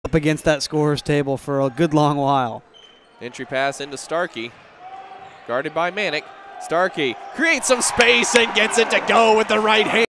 up against that scorer's table for a good long while. Entry pass into Starkey, guarded by Manick. Starkey creates some space and gets it to go with the right hand.